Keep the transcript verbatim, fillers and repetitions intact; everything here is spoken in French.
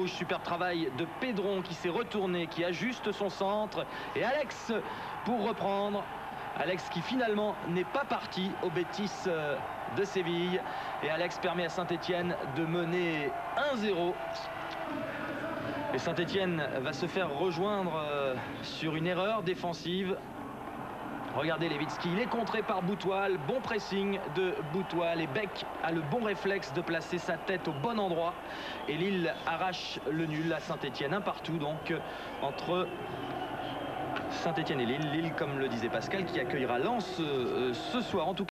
gauche. Super travail de Pedron qui s'est retourné, qui ajuste son centre. Et Alex pour reprendre. Alex qui finalement n'est pas parti au Betis de Séville. Et Alex permet à Saint-Etienne de mener un zéro. Et Saint-Etienne va se faire rejoindre sur une erreur défensive. Regardez Levitsky, il est contré par Boutoil, bon pressing de Boutoil et Beck a le bon réflexe de placer sa tête au bon endroit et Lille arrache le nul à Saint-Etienne, un partout donc entre Saint-Etienne et Lille. Lille, comme le disait Pascal, qui accueillera Lens euh, ce soir en tout cas.